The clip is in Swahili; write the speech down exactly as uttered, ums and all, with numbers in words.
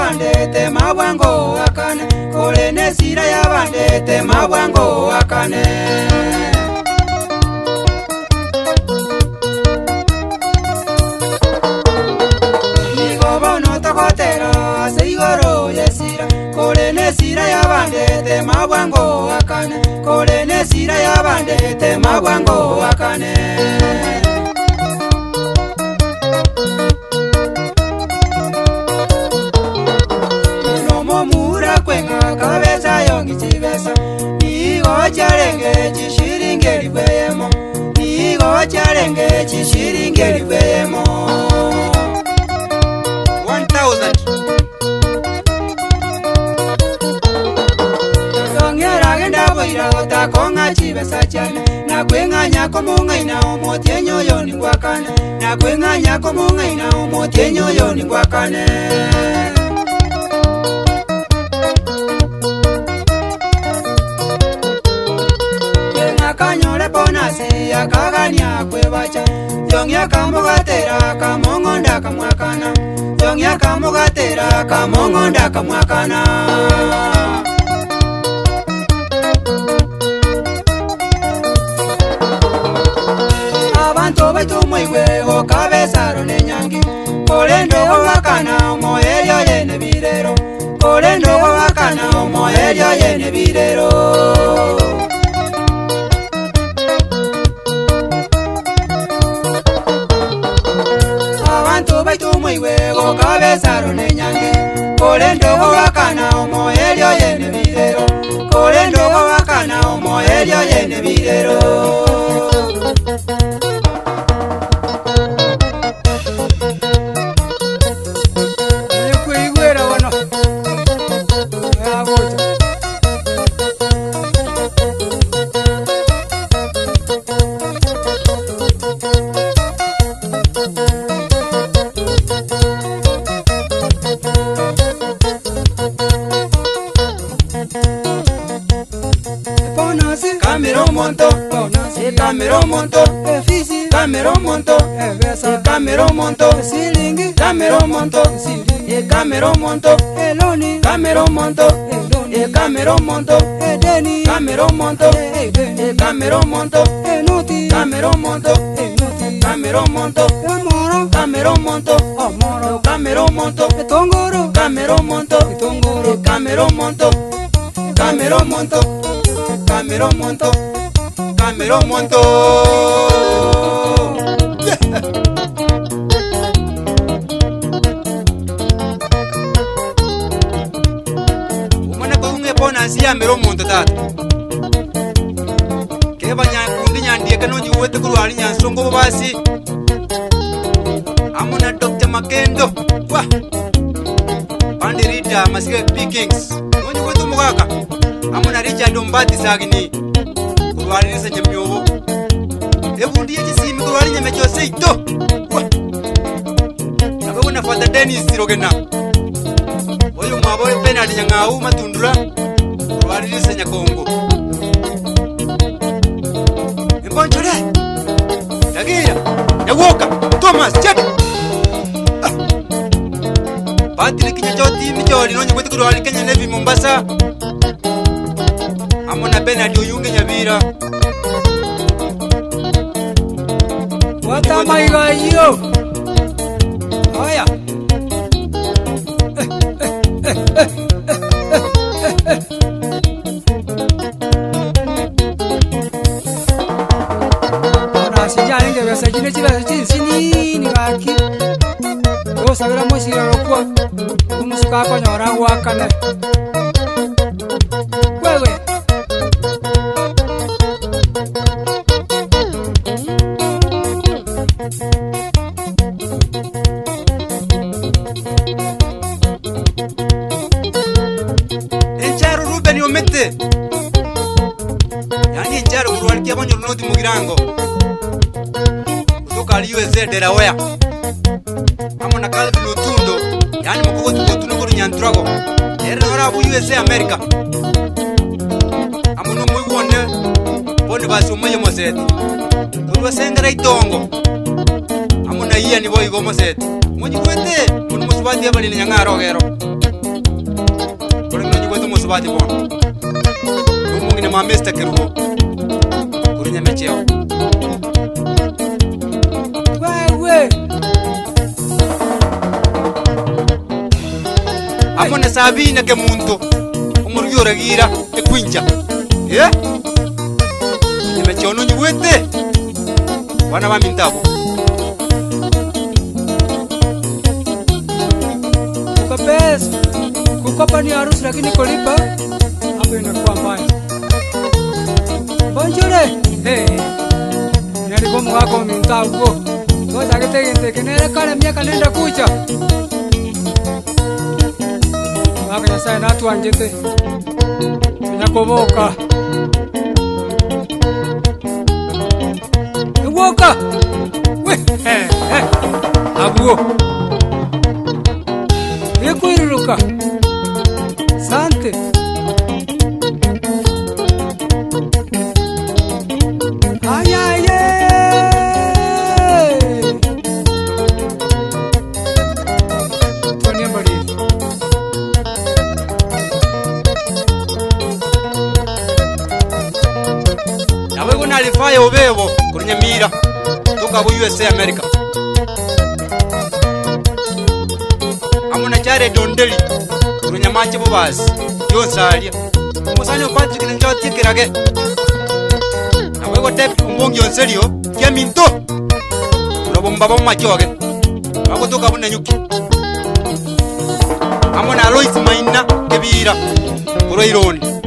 yabandete mabwango akane kole nesira yabandete mabwango akane Nigobono tokotera seigoro yesira kole nesira yabandete mabwango akane kole nesira yabandete mabwango akane Kabeza yongi chibesa Igo charenge chishiringe libeyemo Igo charenge chishiringe libeyemo One thousand Yongera genda boira gota konga chibesa chane Na kwenga nyako munga ina omotienyo yoni ngwakane Na kwenga nyako munga ina omotienyo yoni ngwakane Kanyole bonasi akagania kwebacha Yongya kamugatera kamongonda kamwakana Yongya kamugatera kamongonda kamwakana Abantu baitu mwiwe okabezaro nenyangi Kolendo wakana moelio yene birero Kolendo wakana moelio yene birero Baitu mwiwe okabezaro nenyange Kolendo wakana omoelio yene birero Kolendo wakana omoelio yene birero Nikuigwera wano Yagoja Camero monto, camero monto, fisi, camero monto, camero monto, silingi, camero monto, camero monto, eloni, camero monto, camero monto, edeni, camero monto, camero monto, enuti, camero monto, camero monto, amoro, camero monto, amoro, camero monto, tongoro, camero monto, tongoro, camero monto, camero monto. Camero monto, camero monto. Umana ko unge pona si camero monto tata. Ke banya kundi nyandie kanonji wete kurwali nyansongo basi. Amuna Doctor Makendo. Wa. Pandirita masike pickings. Nonji wetu mugaka. Amuna Richard Mbati sagini kurwali nise Nyamecheo ebundi yekisimi kurwali Nyamecheo seito Nabona Father Dennis Rogena oyo mwabole penalty nyangau matundura kurwali nise Nyakongo Mbonjole Dagira Yawoka Thomas check Patrick Kinyachoti micholi nonye kwetu kurwali Kenya Navy Mombasa Amona Benadi oyunge Nyabira What am I going you? Oh yeah Ona sijane nge besa jine chiba chinsini ni baki Yo sabira moshira rokwa Umusuka ko nyora wakane Wewe Yani njaro kurwalikia bonyo lunoti mugirango Kutoka U S A Delaware Amona kalbi lutundo Yani mkuko tukotuno kuru nyantrago Ere norabu U S A America Amuno mwigu wane Bone basi umaye moseti Urwa sengara itongo Amona iya ni boy go moseti Moji kwete Munu musubati ya bali nyangaro gero musubati bono umungine ma Mister Kerubo kuri Nyamecheo wewe amone sabine ke muntu umuryo ragira ekwinja eh Nyamecheo no nyuwete wana ba mintabo kapes kukopa ni harusi lakini kulipa hapo inakuwa mbaya. Bonjour hey nalikuwa mwako mintabo ngoja kitege kenele kale miaka nenda kucha waka yasa na tu anjete nyakoboka woka we eh eh abuo ikuiruka sante ayaye Etwoni Embariri nawe guna alifaya ubebo kuri Nyamira toka bu U S A America amuna chare dondeli kuri Nyamecheo bubazi yonsalia musani Patrick njo tikirage nawe go tep umbongi onselio kya minto urabomba bo machoge bako toka buna nyuki amuna Alois Maina kebira kuro ironi